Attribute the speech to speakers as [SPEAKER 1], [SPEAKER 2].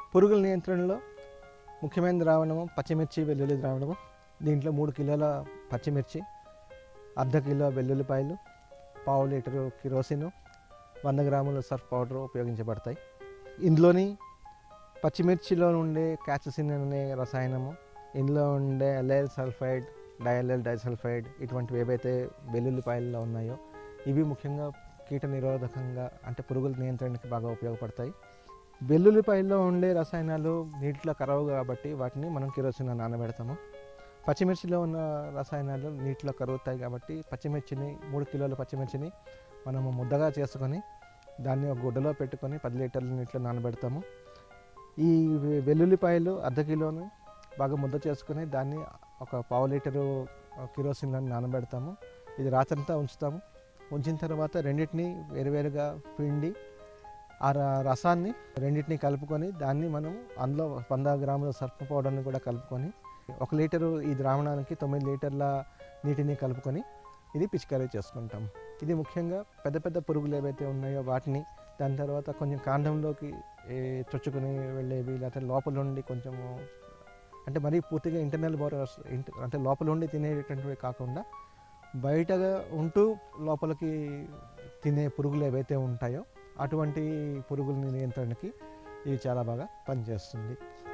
[SPEAKER 1] పురుగుల నియంత్రణలో ముఖ్యమైన ద్రావణము పచ్చిమిర్చి వెల్లుల్లి ద్రావణము. దీంట్లో 3 కిలోల పచ్చిమిర్చి, అర్ధ కిలో వెల్లుల్లిపాయలు, పావు లీటరు కిరోసిన్, 100 గ్రాముల సర్ఫ్ పౌడర్ ఉపయోగించబడతాయి. ఇందులోని పచ్చిమిర్చిలో ఉండే క్యాప్ససిన్ అనే రసాయనము, ఇందులో ఉండే అలైల్ సల్ఫైడ్, డైఅలైల్ డైసల్ఫైడ్ ఇటువంటివి ఏవైతే వెల్లుల్లిపాయల్లో ఉన్నాయో ఇవి ముఖ్యంగా కీట నిరోధకంగా అంటే పురుగుల నియంత్రణకి బాగా ఉపయోగపడతాయి. వెల్లుల్లిపాయల్లో ఉండే రసాయనాలు నీటిలో కరవు కాబట్టి వాటిని మనం కిరోసిన్లో నానబెడతాము. పచ్చిమిర్చిలో ఉన్న రసాయనాలు నీటిలో కరుగుతాయి కాబట్టి 3 కిలోల పచ్చిమిర్చిని మనము ముద్దగా చేసుకొని దాన్ని ఒక గుడ్డలో పెట్టుకొని 10 లీటర్ల నీటిలో నానబెడతాము. ఈ వెల్లుల్లిపాయలు అర్ధ కిలోని బాగా ముద్ద చేసుకొని దాన్ని ఒక పావు లీటరు కిరోసిన్లో నానబెడతాము. ఇది రాత్రంతా ఉంచుతాము. ఉంచిన తర్వాత రెండింటిని వేరువేరుగా పిండి ఆ రసాన్ని రెండింటిని కలుపుకొని దాన్ని మనం అందులో 100 గ్రాముల సర్ఫ్ పౌడర్ని కూడా కలుపుకొని 1 లీటరు ఈ ద్రావణానికి 9 లీటర్ల నీటిని కలుపుకొని ఇది పిచికారీ చేసుకుంటాం. ఇది ముఖ్యంగా పెద్ద పెద్ద పురుగులు ఏవైతే ఉన్నాయో వాటిని, దాని తర్వాత కొంచెం కాండంలోకి చొచ్చుకొని వెళ్ళేవి, లేకపోతే లోపల నుండి కొంచెము అంటే మరీ పూర్తిగా ఇంటర్నల్ బోరర్స్ అంటే లోపల ఉండి తినేటటువంటివి కాకుండా బయటగా ఉంటూ లోపలికి తినే పురుగులు ఏవైతే ఉంటాయో అటువంటి పురుగుల నియంత్రణకి ఇది చాలా బాగా పనిచేస్తుంది.